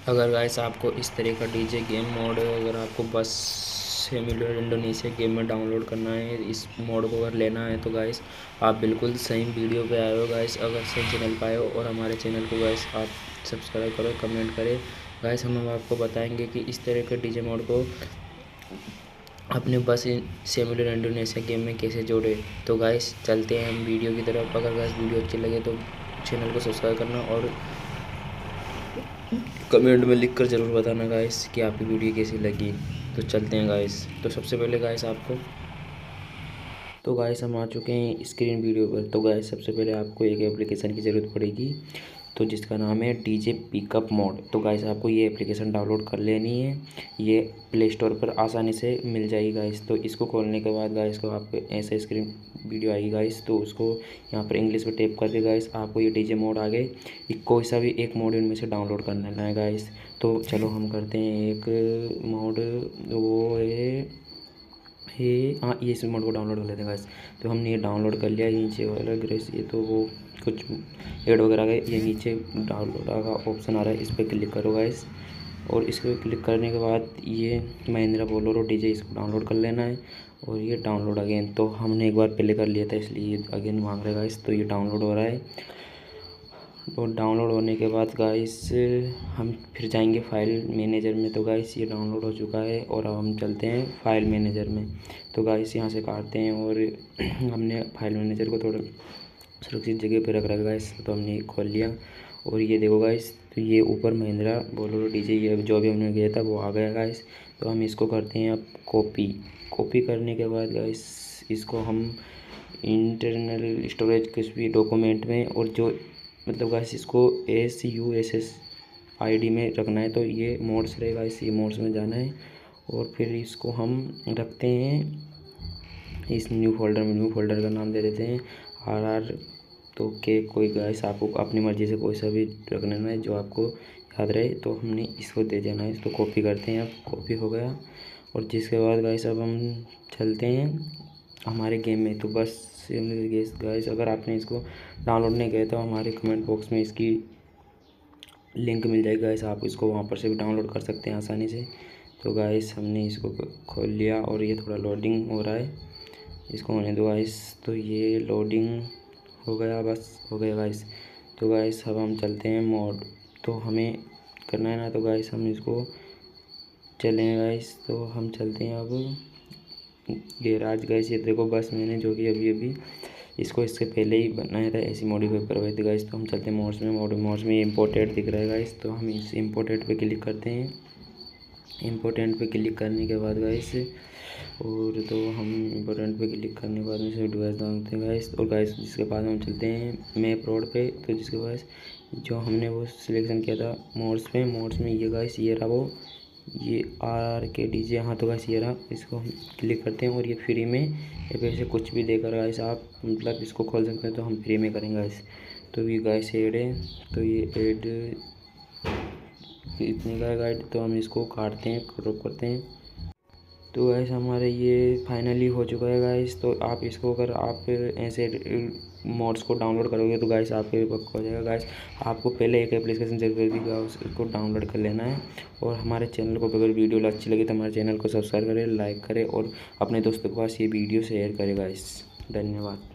अगर गाइस आपको इस तरह का डीजे गेम मोड अगर आपको बस सिमुलेटर इंडोनेशिया गेम में डाउनलोड करना है, इस मोड को अगर लेना है तो गाइस आप बिल्कुल सही वीडियो पे आए हो गाइस। अगर सही चैनल पे आए हो और हमारे चैनल को गाइस आप सब्सक्राइब करो, कमेंट करें गाइस। हम आपको बताएंगे कि इस तरह के डीजे मोड को अपने बस सिमुलेटर इंडोनेशिया गेम में कैसे जोड़े। तो गाइस चलते हैं हम वीडियो की तरफ। अगर गाइस वीडियो अच्छी लगे तो चैनल को सब्सक्राइब करना और कमेंट में लिखकर ज़रूर बताना गाइस कि आपकी वीडियो कैसी लगी। तो चलते हैं गाइस। तो सबसे पहले गाइस आपको तो गाइस हम आ चुके हैं स्क्रीन वीडियो पर। तो गाइस सबसे पहले आपको एक एप्लीकेशन की ज़रूरत पड़ेगी, तो जिसका नाम है डीजे पिकअप मोड। तो गाइस आपको ये एप्लीकेशन डाउनलोड कर लेनी है, ये प्ले स्टोर पर आसानी से मिल जाएगी गाइस। तो इसको खोलने के बाद गाइस को आपको ऐसे स्क्रीन वीडियो आएगी गाइस। तो उसको यहाँ पर इंग्लिश में टैप करके गाइस आपको ये डीजे मोड आ गए, कोई सा भी एक मोड इनमें से डाउनलोड करना है गाइस। तो चलो हम करते हैं एक मोड, वो है हाँ ये इस मोड को डाउनलोड कर लेते हैं गाइस। तो हमने ये डाउनलोड कर लिया। नीचे वाला ग्रेस ये तो वो कुछ ऐड वगैरह गए, ये नीचे डाउनलोड का ऑप्शन आ रहा है, इस पर क्लिक करो गाइस। और इस पर क्लिक करने के बाद ये महिंद्रा बोलेरो डीजे इसको डाउनलोड कर लेना है। और ये डाउनलोड अगेन, तो हमने एक बार पहले कर लिया था इसलिए अगेन मांग रहा है गाइस। तो ये डाउनलोड हो रहा है। और डाउनलोड होने के बाद गाइस हम फिर जाएंगे फाइल मैनेजर में। तो गाइस ये डाउनलोड हो चुका है और अब हम चलते हैं फाइल मैनेजर में। तो गाइस यहाँ से काटते हैं और हमने फाइल मैनेजर को थोड़ा सुरक्षित जगह पे रख रखा गाइस। तो हमने खोल लिया और ये देखो गाइस, तो ये ऊपर महिंद्रा बोलेरो डीजे ये जो भी हमने किया था वो आ गया गाइस। तो हम इसको करते हैं अब कॉपी करने के बाद गाइस इसको हम इंटरनल स्टोरेज कुछ भी डॉक्यूमेंट में, और जो मतलब गाइस इसको SUSSID में रखना है। तो ये मोड्स रहेगा, इस ये मोड्स में जाना है और फिर इसको हम रखते हैं इस न्यू फोल्डर का नाम दे देते हैं RR। तो कोई गाइस आपको अपनी मर्ज़ी से कोई सा भी रखना है जो आपको याद रहे। तो हमने इसको दे देना है। इसको कॉपी करते हैं, अब कॉपी हो गया। और जिसके बाद गाइस अब हम चलते हैं हमारे गेम में। तो बस गाइस अगर आपने इसको डाउनलोड नहीं किया तो हमारे कमेंट बॉक्स में इसकी लिंक मिल जाएगी गाइस, आप इसको वहाँ पर से भी डाउनलोड कर सकते हैं आसानी से। तो गाइस हमने इसको खोल लिया और ये थोड़ा लोडिंग हो रहा है, इसको होने दो गाइस। तो ये लोडिंग हो गया, बस हो गया गाइस। तो गाइस अब हम चलते हैं मोड। तो हमें करना है ना, तो गाइस हम इसको चलें गाइस। तो हम चलते हैं अब गैराज गाइस। ये देखो बस मैंने जो कि अभी इसको इससे पहले ही बनाया था, ऐसी मॉडिफाई करवाई थी गाइस। तो हम चलते हैं मोड्स में। मोड्स में इम्पोर्टेड दिख रहा है गाइस, तो हम इस इम्पोर्टेड पे क्लिक करते हैं। इम्पोर्टेंट पे क्लिक करने के बाद गाइस और तो हम इम्पोर्टेंट पे क्लिक करने के बाद में से डिवाइस डालते हैं गाइस। और गाइस जिसके बाद हम चलते हैं मैप रोड पे। तो जिसके बाद जो हमने वो सिलेक्शन किया था मोड्स में ये गाइस ये रहा, वो ये RRK डीजे। हाँ तो गाइस ये रहा, इसको हम क्लिक करते हैं और ये फ्री में या वैसे कुछ भी देकर गाइस आप मतलब इसको खोल सकते हैं। तो हम फ्री में करेंगे गाइस। तो ये गाइस ऐड है, तो ये ऐड इतने का गाइड। तो हम इसको काटते हैं, क्रॉप करते हैं। तो गाइस हमारे ये फाइनली हो चुका है गाइस। तो आप इसको अगर आप ऐसे मोड्स को डाउनलोड करोगे तो गाइस आपके पक्का हो जाएगा गाइस। आपको पहले एक एप्लीकेशन जरूर करेगा, उसको डाउनलोड कर लेना है। और हमारे चैनल को अगर वीडियो अच्छी लगी तो हमारे चैनल को सब्सक्राइब करें, लाइक करें और अपने दोस्तों के पास ये वीडियो शेयर करें गाइस। धन्यवाद।